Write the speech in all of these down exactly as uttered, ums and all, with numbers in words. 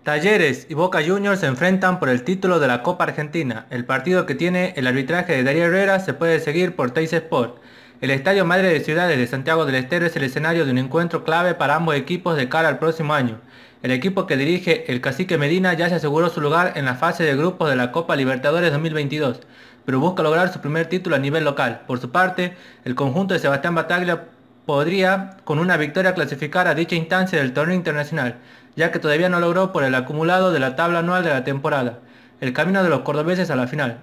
Talleres y Boca Juniors se enfrentan por el título de la Copa Argentina. El partido, que tiene el arbitraje de Darío Herrera, se puede seguir por Teis Sport. El Estadio Madre de Ciudades de Santiago del Estero es el escenario de un encuentro clave para ambos equipos de cara al próximo año. El equipo que dirige el Cacique Medina ya se aseguró su lugar en la fase de grupos de la Copa Libertadores dos mil veintidós, pero busca lograr su primer título a nivel local. Por su parte, el conjunto de Sebastián Bataglia podría, con una victoria, clasificar a dicha instancia del torneo internacional, ya que todavía no logró por el acumulado de la tabla anual de la temporada el camino de los cordobeses a la final.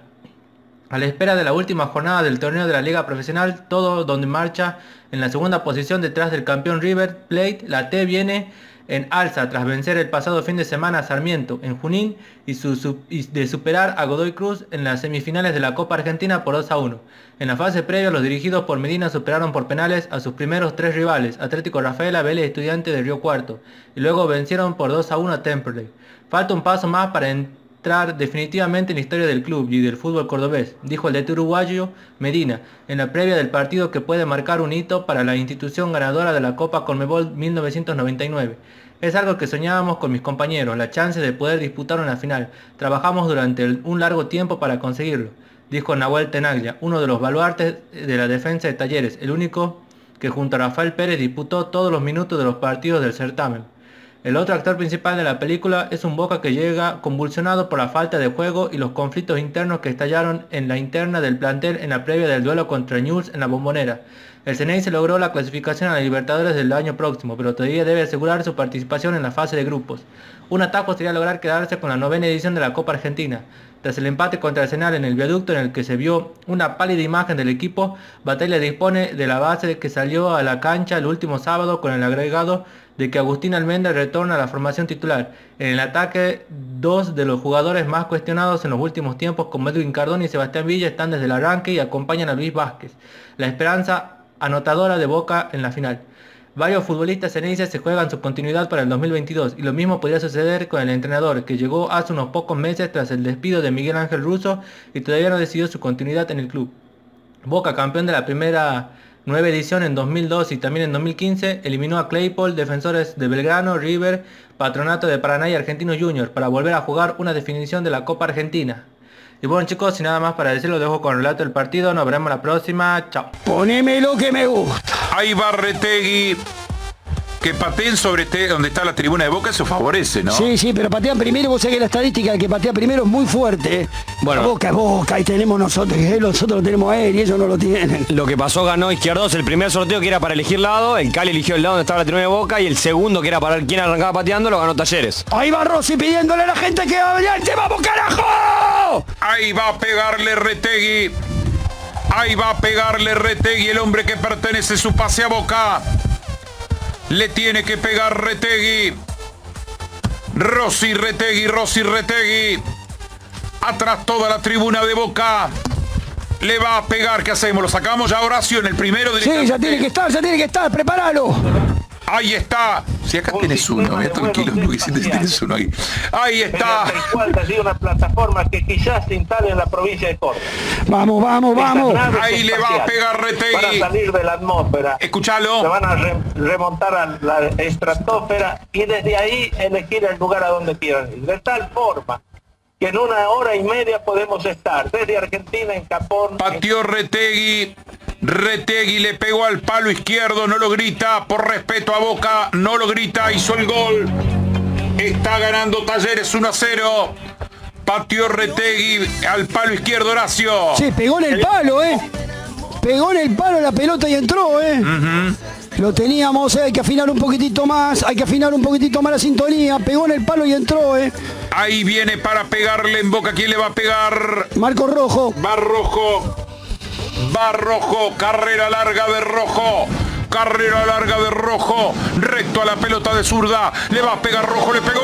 A la espera de la última jornada del torneo de la Liga Profesional, todo donde marcha en la segunda posición detrás del campeón River Plate, la T viene en alza tras vencer el pasado fin de semana a Sarmiento en Junín y, su, su, y de superar a Godoy Cruz en las semifinales de la Copa Argentina por dos a uno. En la fase previa, los dirigidos por Medina superaron por penales a sus primeros tres rivales, Atlético Rafaela, Vélez, Estudiante de Río Cuarto, y luego vencieron por dos a uno a Temperley. Falta un paso más para entrar definitivamente en la historia del club y del fútbol cordobés, dijo el D T uruguayo Medina, en la previa del partido que puede marcar un hito para la institución ganadora de la Copa Conmebol mil novecientos noventa y nueve. Es algo que soñábamos con mis compañeros, la chance de poder disputar una final. Trabajamos durante un largo tiempo para conseguirlo, dijo Nahuel Tenaglia, uno de los baluartes de la defensa de Talleres, el único que junto a Rafael Pérez disputó todos los minutos de los partidos del certamen. El otro actor principal de la película es un Boca que llega convulsionado por la falta de juego y los conflictos internos que estallaron en la interna del plantel en la previa del duelo contra Newell's en la Bombonera. El Ceneice logró la clasificación a la Libertadores del año próximo, pero todavía debe asegurar su participación en la fase de grupos. Un atajo sería lograr quedarse con la novena edición de la Copa Argentina. Tras el empate contra Arsenal en el viaducto, en el que se vio una pálida imagen del equipo, Bataglia dispone de la base que salió a la cancha el último sábado con el agregado de que Agustín Almendra retorna a la formación titular. En el ataque, dos de los jugadores más cuestionados en los últimos tiempos, como Edwin Cardona y Sebastián Villa, están desde el arranque y acompañan a Luis Vázquez, la esperanza anotadora de Boca en la final. Varios futbolistas ceneices se juegan su continuidad para el dos mil veintidós, y lo mismo podría suceder con el entrenador, que llegó hace unos pocos meses tras el despido de Miguel Ángel Russo y todavía no decidió su continuidad en el club. Boca, campeón de la primera nueva edición en dos mil dos y también en dos mil quince, eliminó a Claypole, Defensores de Belgrano, River, Patronato de Paraná y Argentinos Juniors para volver a jugar una definición de la Copa Argentina. Y bueno, chicos, sin nada más para decir, lo dejo con el relato del partido. Nos veremos la próxima. Chao. Poneme lo que me gusta. Ahí va Retegui. Que pateen sobre este, donde está la tribuna de Boca, eso favorece, ¿no? Sí, sí, pero patean primero. Vos sabés que la estadística, el que patea primero es muy fuerte. Bueno, la Boca es Boca y tenemos nosotros, que nosotros lo tenemos a él y ellos no lo tienen. Lo que pasó, ganó Izquierdos el primer sorteo, que era para elegir lado. El Cali eligió el lado donde estaba la tribuna de Boca, y el segundo, que era para quién arrancaba pateando, lo ganó Talleres. Ahí va Rossi pidiéndole a la gente que adelante. ¡Vamos, carajo! Ahí va a pegarle Retegui. Ahí va a pegarle Retegui, el hombre que pertenece su pase a Boca. Le tiene que pegar Retegui. Rossi Retegui, Rossi Retegui. Atrás toda la tribuna de Boca. Le va a pegar. ¿Qué hacemos? ¿Lo sacamos ya, Horacio, en el primero? Sí, ya tiene que estar, ya tiene que estar. Prepáralo. Ahí está. Si acá tenés uno, mira, tranquilo, no, si tenés uno ahí. Ahí está. El cual ha sido una plataforma que quizás se instale en la provincia de Córdoba. Vamos, vamos, vamos. Ahí le va a pegar Retegui. Van a salir de la atmósfera. Escuchalo. Se van a re remontar a la estratosfera y desde ahí elegir el lugar a donde quieran ir. De tal forma que en una hora y media podemos estar desde Argentina en Capón. Pateó Retegui. Retegui le pegó al palo izquierdo, no lo grita, por respeto a Boca, no lo grita, hizo el gol. Está ganando Talleres uno a cero. Pateó Retegui al palo izquierdo, Horacio. Sí, pegó en el palo, ¿eh? Pegó en el palo la pelota y entró, ¿eh? Uh-huh. Lo teníamos, ¿eh? Hay que afinar un poquitito más, hay que afinar un poquitito más la sintonía. Pegó en el palo y entró, ¿eh? Ahí viene para pegarle en Boca. ¿Quién le va a pegar? Marco Rojo. Va Rojo. Va Rojo, carrera larga de Rojo. Carrera larga de Rojo. Recto a la pelota de zurda. Le va a pegar Rojo, le pegó.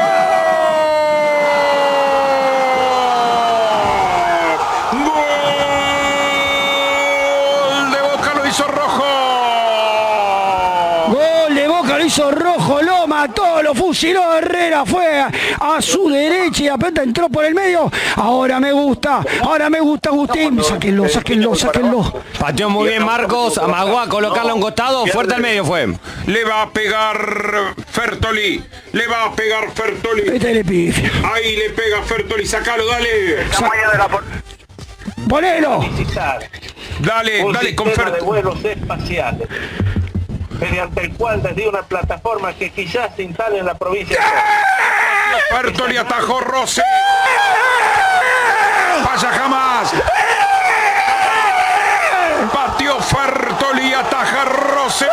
¡Gol de Boca! Lo hizo Rojo. Gol de Boca, lo hizo Rojo Loma. mató, lo fusiló Herrera, fue a, a su derecha y la pelota entró por el medio. Ahora me gusta, ahora me gusta Agustín. Sáquenlo, sáquenlo, sáquenlo. Pateó muy bien Marcos, amagó a colocarlo a un costado, fuerte al medio fue. Le va a pegar Fertoli, le va a pegar Fertoli. Este le pide. Ahí le pega Fertoli, sacalo, dale. Ponelo. Dale, un dale con sistema de Fertoli. vuelos espaciales, mediante el cual desde una plataforma que quizás se instale en la provincia de Fertoli atajó Rossi. Vaya jamás. Pateó Fertoli y ataja Rossi.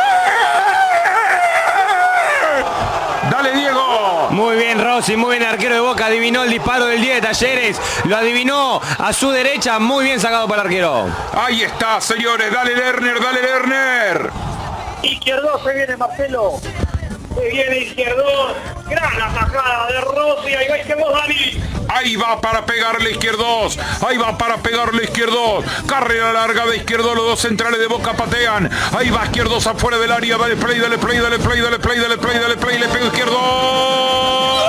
Dale, Diego. Muy bien Rossi, muy bien arquero de Boca, adivinó el disparo del diez de Talleres, lo adivinó a su derecha, muy bien sacado para el arquero. Ahí está, señores, dale Lerner, dale Lerner. Izquierdo se viene Marcelo. Se viene Izquierdo. Gran atajada de Rossi. Ahí va Izquierdo, Dani. Ahí va para pegarle Izquierdos. Ahí va para pegarle Izquierdos. Carrera larga de Izquierdos. Los dos centrales de Boca patean. Ahí va Izquierdos afuera del área. Dale play, dale play, dale play, dale play, dale play, dale play. Le pega Izquierdos.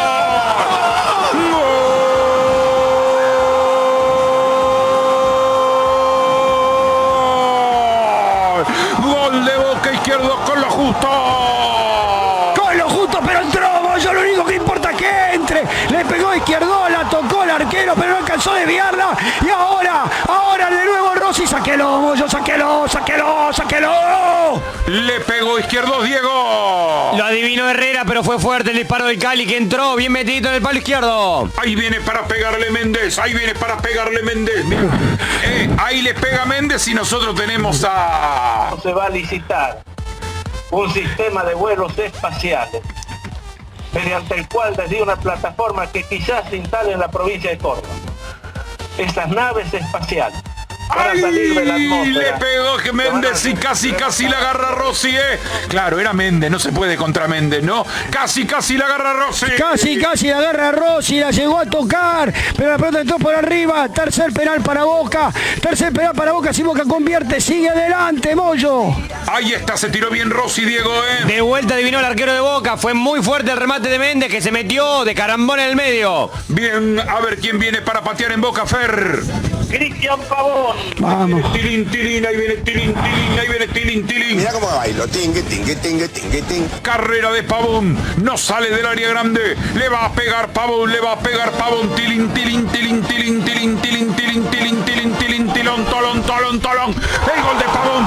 Gol de Boca, Izquierdos con lo justo. Con lo justo, pero entró. Yo lo único que importa es que entre. Le pegó Izquierdo, la tocó el arquero, pero no alcanzó a desviarla. Y ahora, ahora de nuevo Rossi. Sáquelo, Moyo, sáquelo, sáquelo, sáquelo. Le pegó Izquierdos, Diego. Lo adivinó Herrera, pero fue fuerte el disparo del Cali que entró bien metidito en el palo izquierdo. Ahí viene para pegarle Méndez. Ahí viene para pegarle Méndez. Eh, ahí le pega Méndez y nosotros tenemos a... Se va a licitar un sistema de vuelos espaciales, mediante el cual desde una plataforma que quizás se instale en la provincia de Córdoba. Esas naves espaciales van a salir de la ¡Ay! atmósfera. Le pegó que Méndez y casi casi la agarra Rossi, eh. Claro, era Méndez, no se puede contra Méndez, ¿no? Casi casi la agarra Rossi. Casi, casi la agarra Rossi, la llegó a tocar, pero la pelota entró por arriba. Tercer penal para Boca, tercer penal para Boca. Si Boca convierte, sigue adelante, Moyo. Ahí está, se tiró bien Rossi, Diego, eh. De vuelta adivinó el arquero de Boca, fue muy fuerte el remate de Méndez que se metió de carambón en el medio. Bien, a ver quién viene para patear en Boca, Fer. Cristian Pavón. Vamos. Tilín, tilín, ahí viene tilín, tilín, ahí viene tilín, tilín. Mira cómo bailo, tingue, tingue, tingue, tingue, tingue. Carrera de Pavón, no sale del área grande, le va a pegar Pavón, le va a pegar Pavón, tilín, tilín, tilín, tilín, tilín, tilín, tilín, tilín, tilín, tilín, tilón, tolón, tolón, tolón, el gol de Pavón,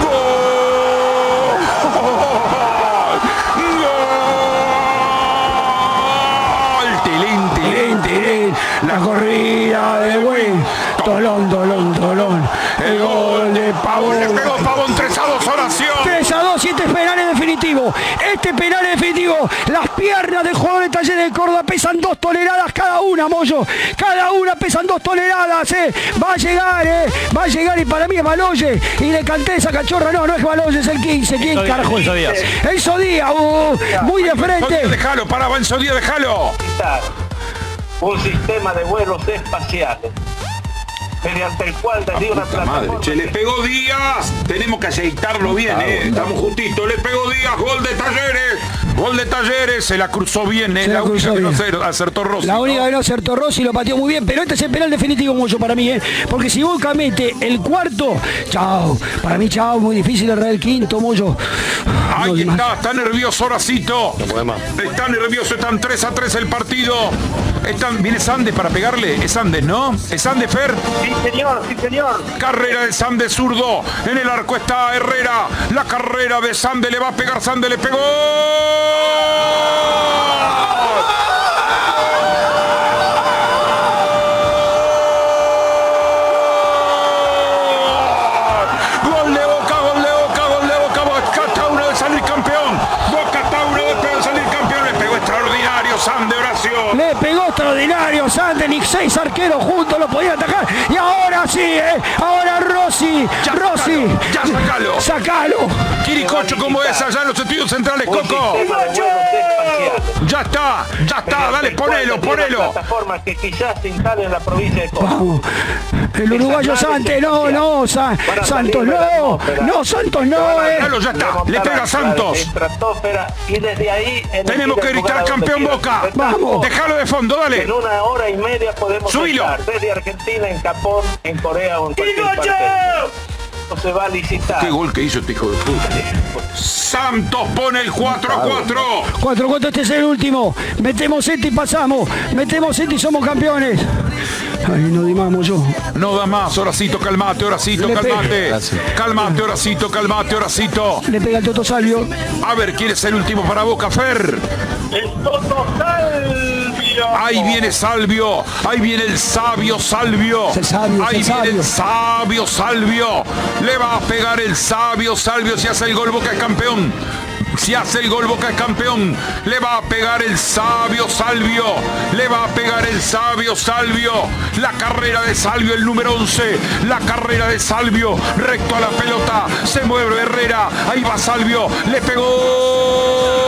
gol, gol, tilín, tilín, tilín, La corrida de buen Tolón, Tolón, Tolón. El gol de Pavón. le pegó Pavón tres a dos, oración. tres a dos y este penal es definitivo. Este penal es definitivo. Las piernas del jugador de Talleres de Córdoba pesan dos toneladas cada una, Moyo. Cada una pesan dos toneladas, eh. Va a llegar, eh. Va a llegar y para mí es Baloye. Y le canté esa cachorra. No, no es Baloye, es el quince. ¿Quién carajo? Enzo Díaz. Enzo Díaz, uh, muy de frente. Déjalo, para Enzo Díaz, déjalo. Un sistema de vuelos espaciales, mediante el cual desde una Puta madre, plataforma... che, le pegó Díaz. Tenemos que aceitarlo bien, eh. Estamos justitos. Le pegó Díaz, gol de Talleres. Gol de Talleres, se la cruzó bien, eh. Se la La única cruzó que no bien. acer- acertó Rossi. La ¿no? única que no acertó Rossi, lo pateó muy bien, pero este es el penal definitivo, Moyo, para mí, ¿eh? Porque si Boca mete el cuarto, chao. Para mí, chao, muy difícil errar el quinto, Moyo. Ahí No, está, está nervioso Horacito. No puede más. Está nervioso, están tres a tres el partido. Están, viene Sandes para pegarle. Es Sandes, ¿no? Es Sandes, Fer. Sí, señor, sí, señor. Carrera de Sandes zurdo. En el arco está Herrera. La carrera de Sandes, le va a pegar Sandes, le pegó. Gol de Boca, gol de Boca, gol de Boca. Boca está uno de salir campeón. Boca está uno de salir campeón. Le pegó extraordinario Sandes, oración. Le pegó extraordinario, Sandelich, seis arqueros juntos lo podían atacar. Y ahora sí, ¿eh? Ahora Rossi, Ya Rossi. sacalo, ya sacalo. Sacalo. Quiricocho como es allá en los estudios centrales, Un Coco. sistema de vuelos espaciales. Ya está, ya está, dale, mediante el cual ponelo, desde una ponelo. plataforma que quizás se instale en la provincia de Córdoba. Vamos. El uruguayo Santos, no, no, Sa- Santos no, no, Santos no, eh. Dalo, ya está, le pega a Santos. Estratosfera y desde ahí Tenemos que gritar campeón Boca. Vamos. Déjalo de fondo, dale. En una hora y media podemos Subilo. estar desde Argentina, en Japón, en Corea o en cualquier parte. No se va a licitar. Qué gol que hizo este hijo de puta. Santos pone el cuatro a cuatro. cuatro cuatro, este es el último. Metemos este y pasamos. Metemos este y somos campeones. Ay, no dimamos yo. No da más, Horacito, calmate, Horacito, Le calmate. Gracias. Calmate, Horacito, calmate, Horacito. Le pega el Toto Salvio. A ver, ¿quién es el último para Boca, Fer? El Toto Salvio. Ahí viene Salvio, ahí viene el sabio Salvio, Es el sabio, es ahí el viene el sabio. sabio Salvio, le va a pegar el sabio Salvio si hace el gol Boca es campeón. Si hace el gol Boca es campeón, le va a pegar el sabio Salvio, le va a pegar el sabio Salvio, la carrera de Salvio, el número once, la carrera de Salvio, recto a la pelota, se mueve Herrera, ahí va Salvio, le pegó.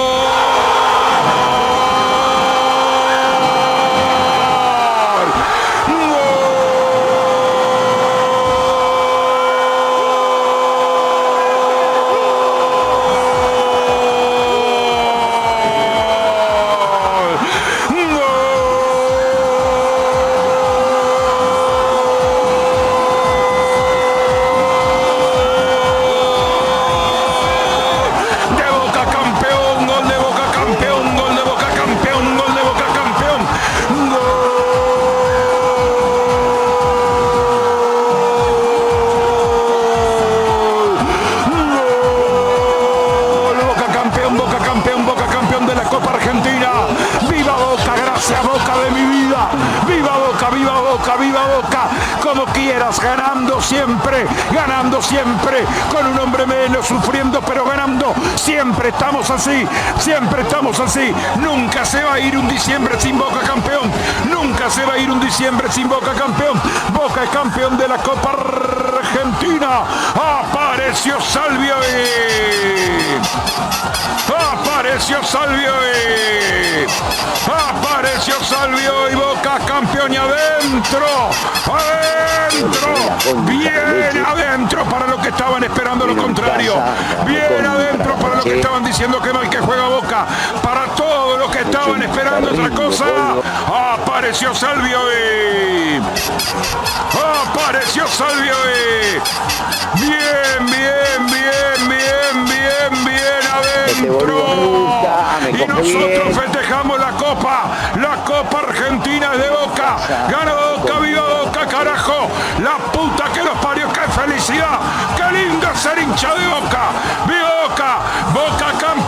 Como quieras, ganando siempre, ganando siempre, con un hombre menos, sufriendo, pero ganando. Siempre estamos así, siempre estamos así. Nunca se va a ir un diciembre sin Boca campeón. Nunca se va a ir un diciembre sin Boca campeón. Boca es campeón de la Copa Argentina. Apareció Salvio y... Apareció Salvio y... Apareció Salvio y Boca campeón y adentro. Adentro, bien adentro para los que estaban esperando lo contrario, bien adentro para los que estaban diciendo que mal que juega Boca, para todos los que estaban esperando otra cosa. Apareció Salvio y... Apareció Salvio y... Bien, bien, bien, bien, bien, bien adentro. Y nosotros festejamos la Copa, la Copa Argentina de Boca. Gana Boca, viva Boca, carajo. La puta que los parió, qué felicidad. Qué lindo ser hincha de Boca. Viva Boca, Boca campeón.